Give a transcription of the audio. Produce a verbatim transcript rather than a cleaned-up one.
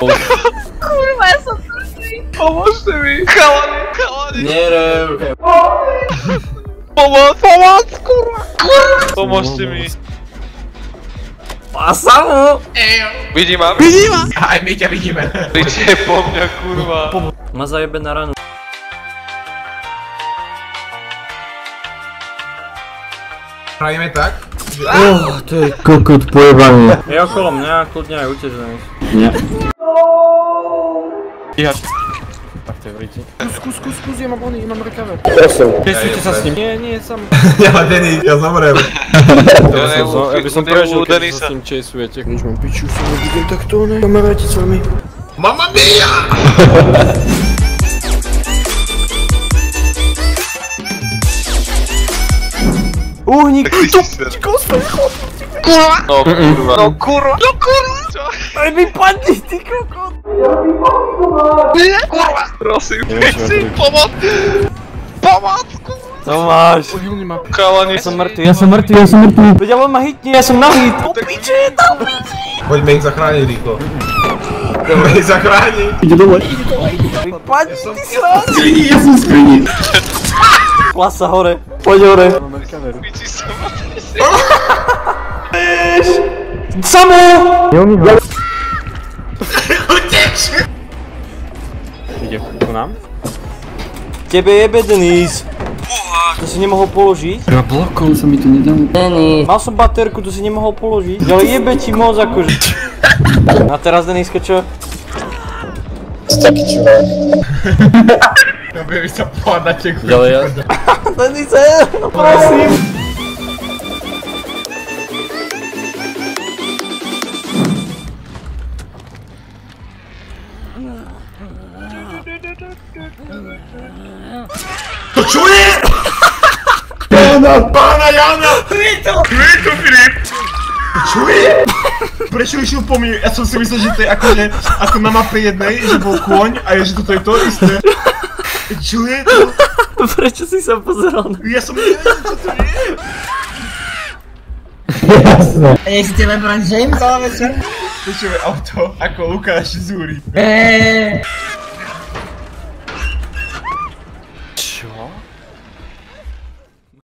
Kurva, ja som mŕtvý. Pomôžte mi. Chalani, chalani. Nerev. Pomoc, pomoc, kurva. Kurva. Pomôžte mi. Pasa mu. Vidím ma? Vidím ma. Aj my ťa vidíme. Príďte po mňa, kurva. Ma zajebe na ranu. Pravíme tak? Oh, to je kokot pojebaný. Je okolo mňa, kľudne aj utež na nich. Nie. Ihač. Tak to je vriti. Skús, skús, skús, ja mám oný, ja mám recover. osem. Pesujte sa s ním. Nie, nie, sam. Ja, Denny, ja zomrem. Ja by som prežil, keď sa s ním chaseujete. Už mám piču, sa nebudem takto, ne? Kamaráti s vami. Mamma mia! Uhník! Kurva! No kurva! No kurva! No kurva! Čo? Aj mi padni, ty kokot! Kurva! Prosím, prosím, pomoc! Pomoc, kurva! Tomáš! Chalani, Ja som mŕtvy, ja som mŕtvy, ja som mŕtvy! Veď ale ma hitni, ja som na hit! Po piči, tam piči! Poďme ich zachrániť rýchlo. Poďme ich zachrániť. Ide dole, ide dole, ide dole! Padni, ty srát! Ja som skrini! Klasa hore, poď hore! piči sa ma trese. Vieš! Samo! Uteč! Ide ku nám? Tebe jebe, Denis! To si nemohol položiť? Ja blokol sa mi to nedalo. Denis! Mal som baterku, to si nemohol položiť? Ale jebe ti moc akože. A teraz Deniska čo? To taký čurák. Ja budem sa pohľad na teku. Ďalej ja. Denise, prosím! To čo je? Jana! Pána Jana! Vito! Vito, Filip! To čo je? Prečo išiel po mne? Ja som si myslel, že to je akože, ako na mape jednej, že bol kôň a je, že toto je to isté. Čo je to? Prečo si sa pozeral na... Ja som nevedel, čo to je. Jasné. Nechcete LeBron James, ale večer? Počúvaj auto, ako Lukáš z Zúry. Eee.